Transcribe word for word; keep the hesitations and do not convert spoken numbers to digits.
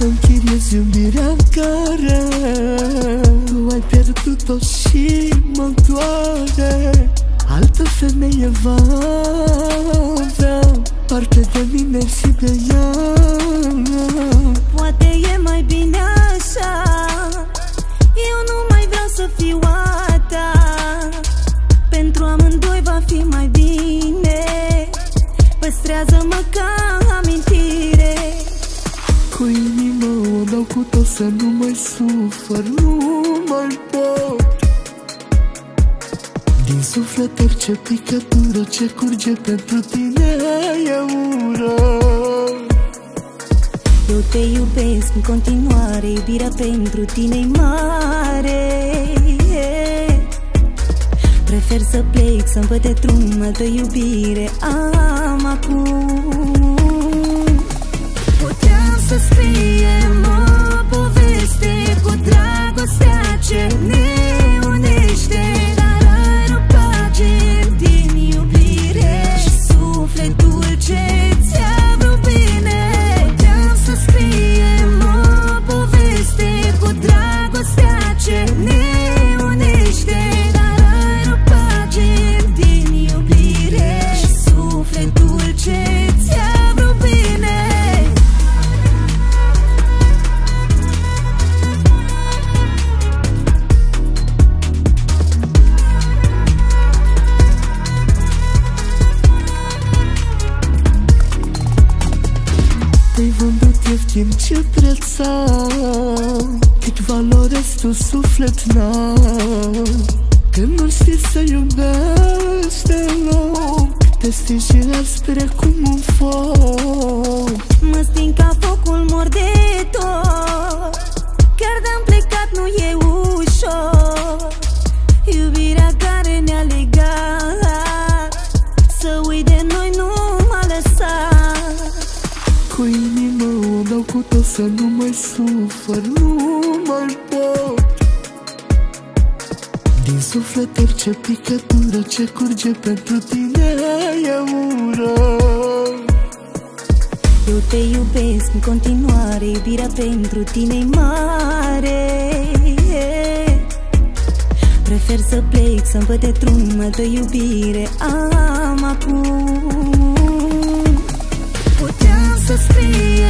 închiriez iubirea în care tu ai pierdut-o și mă doare. Altă femeie va avea parte de mine și de ea. Poate e mai bine așa, eu nu mai vreau să fiu a ta. Pentru amândoi va fi mai bine, păstrează-mă ca amintire. Cu inima o dau cu tot să nu mai sufăr, nu mai pot. Din suflet orice picătură ce curge pentru tine e ură. Eu te iubesc în continuare, iubirea pentru tine-i mare. Prefer să plec, să-mi văd de drum, altă iubire am acum. Puteam să scriem o poveste cu dragostea ce ne unește, dar ai rupt pagini din iubire și suflet dulce ți-a vrut bine. Puteam să scriem o poveste cu dragostea ce ne unește, dar ai rupt pagini din iubire și suflet dulce ți-a vrut bine. Te-ai vândut ieftin, ce preț am, cât valorezi tu suflet n-am. Când nu știi să iubești deloc, te stingi și arzi precum un foc. Mă sting ca focul, mor de tot, chiar de-am plecat nu e ușor. Iubirea care ne-a legat, să uit de noi nu m-a lăsat. Cu inima o dau cu tot să nu mai sufăr, nu mai pot. Din suflet orice picătură ce curge pentru tine e ură. Eu te iubesc în continuare, iubirea pentru tine-i mare. Prefer să plec, să-mi văd de drum, altă iubire am acum. Puteam să scriem